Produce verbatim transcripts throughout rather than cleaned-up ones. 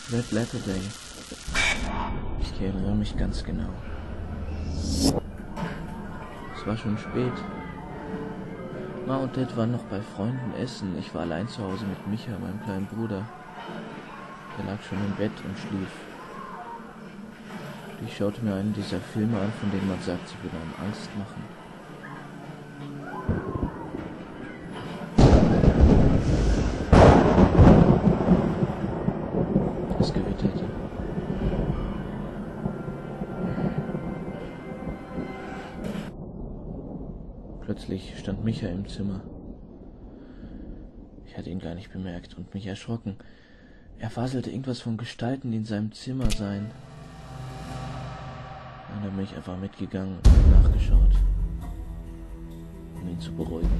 Red Letter Day. Ich erinnere mich ganz genau. Es war schon spät. Ma und Dad waren noch bei Freunden essen. Ich war allein zu Hause mit Micha, meinem kleinen Bruder. Der lag schon im Bett und schlief. Ich schaute mir einen dieser Filme an, von denen man sagt, sie würden einem Angst machen. Es gewitterte. Plötzlich stand Micha im Zimmer. Ich hatte ihn gar nicht bemerkt und mich erschrocken. Er faselte irgendwas von Gestalten, die in seinem Zimmer seien. Und dann bin ich einfach mitgegangen und nachgeschaut, um ihn zu beruhigen.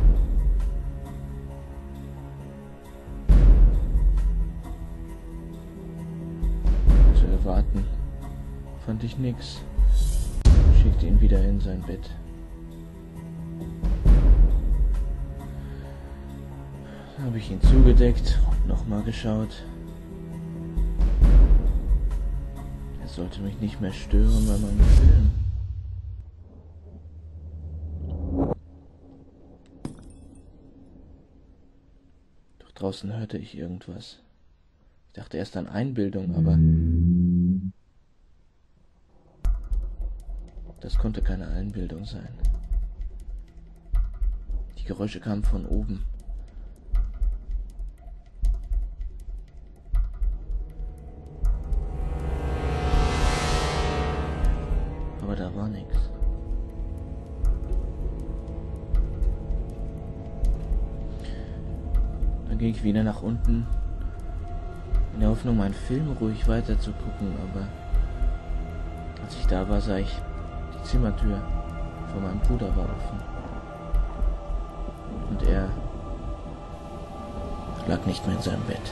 Zu erwarten fand ich nix. Ich schickte ihn wieder in sein Bett. Dann habe ich ihn zugedeckt und nochmal geschaut. Er sollte mich nicht mehr stören bei meinem Film. Doch draußen hörte ich irgendwas. Ich dachte erst an Einbildung, aber das konnte keine Einbildung sein. Die Geräusche kamen von oben. Aber da war nichts. Dann ging ich wieder nach unten, in der Hoffnung, meinen Film ruhig weiter zu gucken, aber als ich da war, sah ich, die Zimmertür von meinem Bruder war offen. Und er lag nicht mehr in seinem Bett.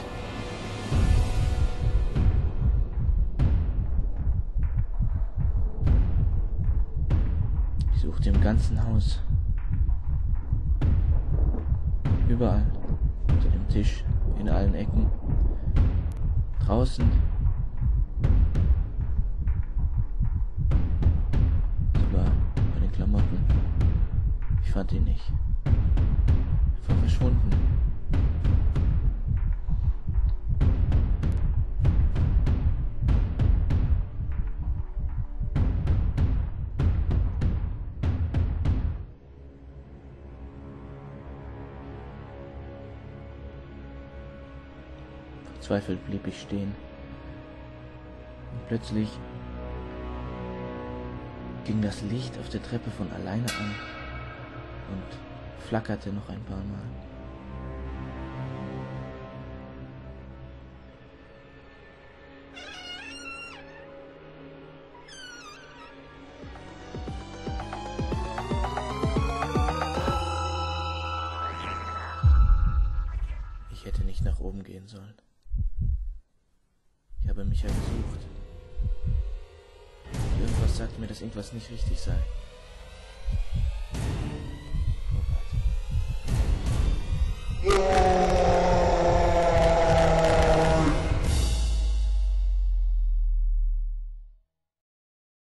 Ich suchte im ganzen Haus, überall, unter dem Tisch, in allen Ecken, draußen, sogar bei den Klamotten. Ich fand ihn nicht. Er war verschwunden. Verzweifelt blieb ich stehen. Und plötzlich ging das Licht auf der Treppe von alleine an und flackerte noch ein paar Mal. Ich hätte nicht nach oben gehen sollen. Ich habe Micha gesucht. Irgendwas sagt mir, dass irgendwas nicht richtig sei.